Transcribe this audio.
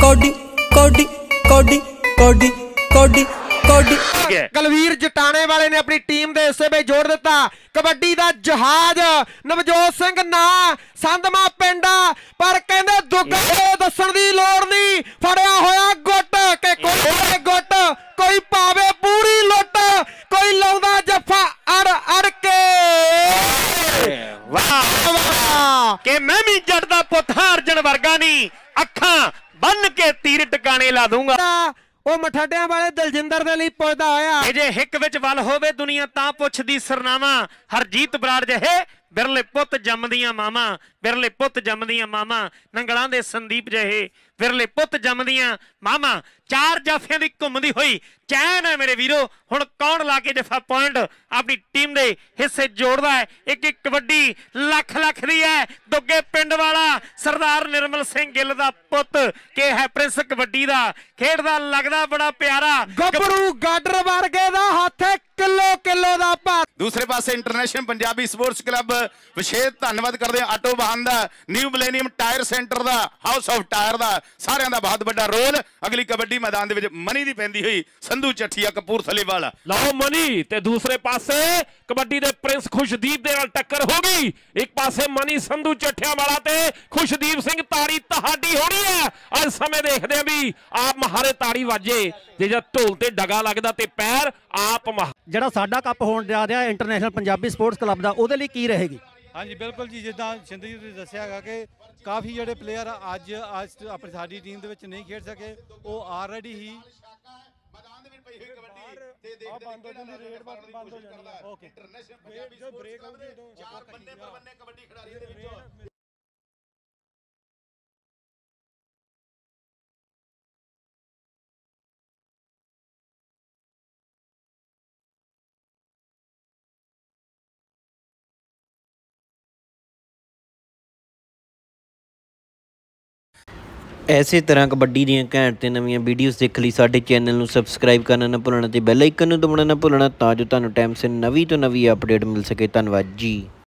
Cody ਕੋਡੀ ਕੋਡੀ ਕੋਡੀ ਕੋਡੀ ਕੋਡੀ। ਕੁਲਵੀਰ ਜਟਾਣੇ ਵਾਲੇ ਨੇ ਆਪਣੀ ਟੀਮ ਦੇ ਹਿੱਸੇ ਵਿੱਚ ਜੋੜ ਦਿੱਤਾ। ਕਬੱਡੀ ਦਾ ਜਹਾਜ਼ ਨਵਜੋਤ ਸਿੰਘ ਨਾਂ ਸੰਧਮਾ ਪਿੰਡਾ, ਪਰ ਕਹਿੰਦੇ ਦੁੱਗਾ ਦੱਸਣ ਦੀ ਲੋੜ ਨਹੀਂ। ਫੜਿਆ ਹੋਇਆ ਗੁੱਟ ਕਿ ਕੋਈ ਗੁੱਟ, ਕੋਈ ਪਾਵੇ ਪੂਰੀ ਲੁੱਟ, ਕੋਈ ਲਾਉਂਦਾ ਜੱਫਾ ਅੜ ਅੜ ਕੇ। ਵਾਹ ਵਾਹ ਕਿ ਮੈਂ ਵੀ ਜੱਟ ਦਾ ਪੁੱਤ ਅਰਜਨ ਵਰਗਾ ਨਹੀਂ, ਅੱਖਾਂ ਬੰਨ ਕੇ ਤੀਰ ਟਿਕਾਣੇ ਲਾ ਦੂੰਗਾ। ਉਹ ਮਠਾਡਿਆਂ ਵਾਲੇ ਦਲਜਿੰਦਰ ਦੇ ਲਈ ਪੁੱਛਦਾ ਹੋਇਆ, ਜੇ ਹਿੱਕ ਵਿੱਚ ਵੱਲ ਹੋਵੇ ਦੁਨੀਆ ਤਾਂ ਪੁੱਛਦੀ ਸਰਨਾਵਾਂ। ਹਰਜੀਤ ਬਰਾੜ ਜਿਹੇ ਬਿਰਲੇ ਪੁੱਤ ਜੰਮਦੀਆਂ ਮਾਵਾਂ, ਬਿਰਲੇ ਪੁੱਤ ਜੰਮਦੀਆਂ ਮਾਵਾਂ। ਨੰਗਲਾਂ ਦੇ ਸੰਦੀਪ ਜਿਹੇ ਬਿਰਲੇ ਪੁੱਤ ਜੰਮਦੀਆਂ ਮਾਵਾਂ। ਚਾਰ ਜਾਫਿਆਂ ਦੀ ਘੁੰਮਦੀ ਹੋਈ ਚੈਨ ਹੈ ਮੇਰੇ ਵੀਰੋ। ਹੁਣ ਕੌਣ ਲਾ ਕੇ ਜਫਾ ਪੁਆਇੰਟ ਆਪਣੀ ਟੀਮ ਦੇ ਹਿੱਸੇ ਜੋੜਦਾ ਹੈ। ਇੱਕ ਇੱਕ ਕਬੱਡੀ ਲੱਖ ਲੱਖ ਦੀ ਹੈ। ਦੁੱਗੇ ਪਿੰਡ ਵਾਲਾ ਸਰਦਾਰ ਨਿਰਮਲ ਸਿੰਘ ਗਿੱਲ ਦਾ ਪੁੱਤ ਕਿ ਹੈ ਪ੍ਰਿੰਸ ਕਬੱਡੀ ਦਾ, ਖੇਡਦਾ ਲੱਗਦਾ ਬੜਾ ਪਿਆਰਾ। ਗੱਭਰੂ ਗਾਡਰ ਵਰਗੇ ਦਾ ਹੱਥ ਕਿਲੋ ਕਿਲੋ ਦਾ ਭਾਰ। ਦੂਸਰੇ ਪਾਸੇ ਇੰਟਰਨੈਸ਼ਨਲ ਪੰਜਾਬੀ ਸਪੋਰਟਸ ਕਲੱਬ ਵਿਸ਼ੇਸ਼ ਧੰਨਵਾਦ ਕਰਦੇ ਆ ਆਟੋ ਵਾਹਨ ਦਾ, ਨਿਊ ਮਿਲੇਨੀਅਮ ਟਾਇਰ ਸੈਂਟਰ ਦਾ, ਹਾਊਸ ਆਫ ਟਾਇਰ ਦਾ, ਸਾਰਿਆਂ ਦਾ ਬਹੁਤ ਵੱਡਾ ਰੋਲ। ਅਗਲੀ ਕਬੱਡੀ ਮੈਦਾਨ ਦੇ ਵਿੱਚ ਮਨੀ ਦੀ ਪੈਂਦੀ ਹੋਈ ਸੰਧੂ ਚੱਠੀਆ ਕਪੂਰਥਲੇ ਵਾਲਾ। ਲਓ ਮਨੀ ਤੇ ਦੂਸਰੇ ਪਾਸੇ ਕਬੱਡੀ ਦੇ ਪ੍ਰਿੰਸ ਖੁਸ਼ਦੀਪ ਦੇ ਨਾਲ ਟੱਕਰ ਹੋ ਗਈ। ਇੱਕ ਪਾਸੇ ਮਨੀ ਸੰਧੂ ਚੱਠਿਆਂ ਵਾਲਾ ਤੇ ਖੁਸ਼ਦੀਪ ਸਿੰਘ। ਤਾੜੀ ਤੁਹਾਡੀ ਹੋਣੀ ਹੈ। ਅੱਜ ਸਮੇਂ ਦੇਖਦੇ ਆ ਵੀ ਆਪ ਮਹਾਰੇ ਤਾੜੀ ਵਾਜੇ ਜੇ ਜਦ ਢੋਲ ਤੇ ਡਗਾ ਲੱਗਦਾ ਤੇ ਪੈਰ ਆਪ ਜਿਹੜਾ ਸਾਡਾ ਕੱਪ ਹੋਣ ਜਾ ਰਿਹਾ ਇੰਟਰਨੈਸ਼ਨਲ ਪੰਜਾਬੀ ਸਪੋਰਟਸ ਕਲੱਬ ਦਾ, ਉਹਦੇ ਲਈ ਕੀ ਰਹੇਗੀ? ਹਾਂਜੀ ਬਿਲਕੁਲ ਜੀ, ਜਿੱਦਾਂ ਸ਼ਿੰਦੇ ਜੀ ਨੇ ਦੱਸਿਆ ਹੈਗਾ ਕਿ ਕਾਫੀ ਜਿਹੜੇ ਪਲੇਅਰ ਅੱਜ ਆਪਣੀ ਸਾਡੀ ਟੀਮ ਦੇ ਵਿੱਚ ਨਹੀਂ ਖੇਡ ਸਕੇ, ਉਹ ਆਲਰੇਡੀ ਹੀ ਮੈਦਾਨ ਦੇ ਵਿੱਚ ਪਈ ਹੋਈ ਕਬੱਡੀ ਤੇ ਦੇਖਦੇ ਬੰਦ ਹੋ ਜਾਂਦੀ, ਰੇਡ ਬੰਦ ਹੋ ਜਾਂਦੀ ਹੈ। Okay international Punjabi sports club ਦੇ ਚਾਰ ਬੰਨੇ ਪਰ ਬੰਨੇ ਕਬੱਡੀ ਖਿਡਾਰੀਆਂ ਦੇ ਵਿੱਚੋਂ ਇਸੇ ਤਰ੍ਹਾਂ ਕਬੱਡੀ ਦੀਆਂ ਘੈਂਟ ਤੇ ਨਵੀਆਂ ਵੀਡੀਓਜ਼ ਦੇਖਣ ਲਈ ਸਾਡੇ ਚੈਨਲ ਨੂੰ ਸਬਸਕ੍ਰਾਈਬ ਕਰਨਾ ਨਾ ਭੁੱਲਣਾ ਤੇ ਬੈਲ ਆਈਕਨ ਨੂੰ ਦਬਾਉਣਾ ਨਾ ਭੁੱਲਣਾ, ਤਾਂ ਜੋ ਤੁਹਾਨੂੰ ਟਾਈਮ ਸਿਰ ਨਵੀਂ ਤੋਂ ਨਵੀਂ ਅਪਡੇਟ ਮਿਲ ਸਕੇ। ਧੰਨਵਾਦ ਜੀ।